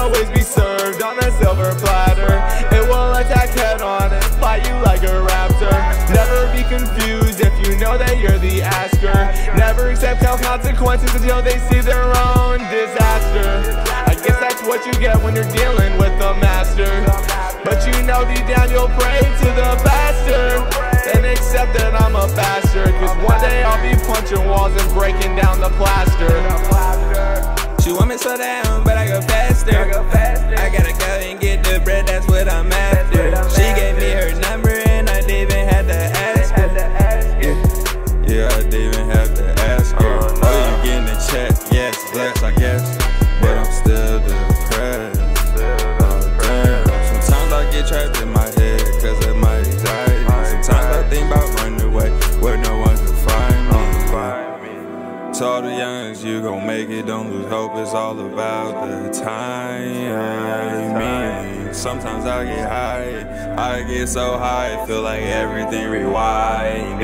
always be served on a silver platter. It will attack head on and fight you like a raptor. Never be confused if you know that you're the asker. Never accept consequences until they see their own disaster. I guess that's what you get when you're dealing with a master. But you know deep down you'll pray to the pastor and accept that I'm a bastard. Cause one day I'll be punching walls and breaking down the plaster. She want me to slow down, but I go faster. I gotta go and get the bread, that's what I'm after. She gave me her number and I didn't even have to ask her. Yeah, I didn't even have to ask her. Oh, you getting a check? Yes, blessed, I guess. But I'm still depressed. Oh, damn. Sometimes I get trapped in my head cause of my anxiety. Sometimes I think about running away where no one can find me. To all the youngs, you gon' make it, don't lose hope, it's all about the timing. Sometimes I get high, I get so high, feel like everything rewinding.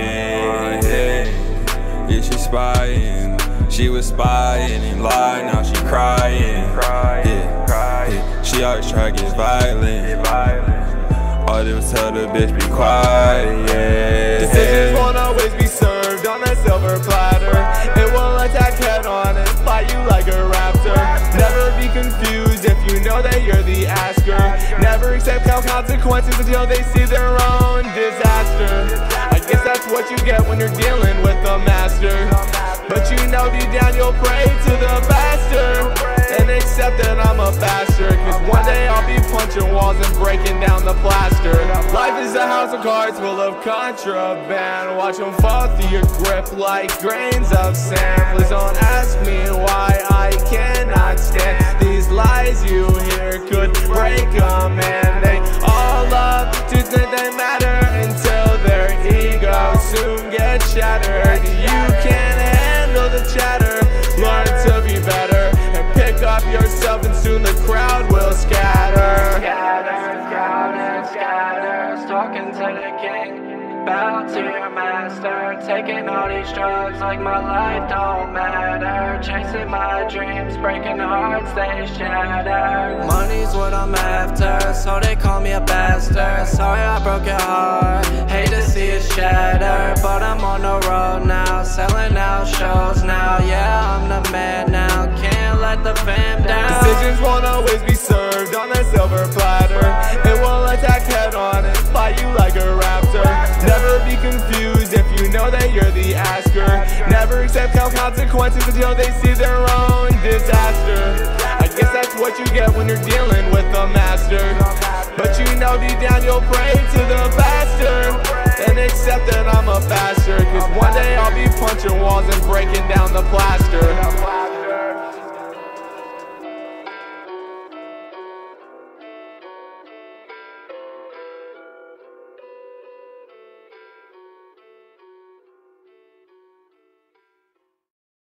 Yeah, she spying, she was spying and lying, now she crying. Yeah, she always try to get violent. All they would tell the bitch be quiet. Yeah. Decisions won't always be served on a silver platter. It will attack head on and fight you like a raptor. Never be confused if you know that you're the asker. Never accept consequences until they see their own disaster. I guess that's what you get when you're dealing with a master. But you know deep down you'll pray to the pastor and accept that I'm a bastard. Cause one day I'll be punching walls and breaking down the plaster. Life is a house of cards full of contraband. Watch them fall through your grip like grains of sand. Please don't ask me why I cannot stand these lies you hear could break a man. They all love to think they matter until their ego soon gets shattered. You can't handle the chatter, learn to be better and pick up yourself and soon the crowd will scatter. Scatter, talking to the king, bow to your master, taking all these drugs like my life don't matter, chasing my dreams, breaking hearts they shatter. Money's what I'm after, so they call me a bastard. Sorry I broke your heart, hate to see it shatter, but I'm on the road now, selling out shows now. Yeah, I'm the man now, can't let the fam down. Decisions won't always be served on a silver platter. It will attack head on and fight you like a raptor. Never be confused if you know that you're the asker. Never accept consequences until they see their own disaster. I guess that's what you get when you're dealing with a master. But you know deep down you'll pray to the pastor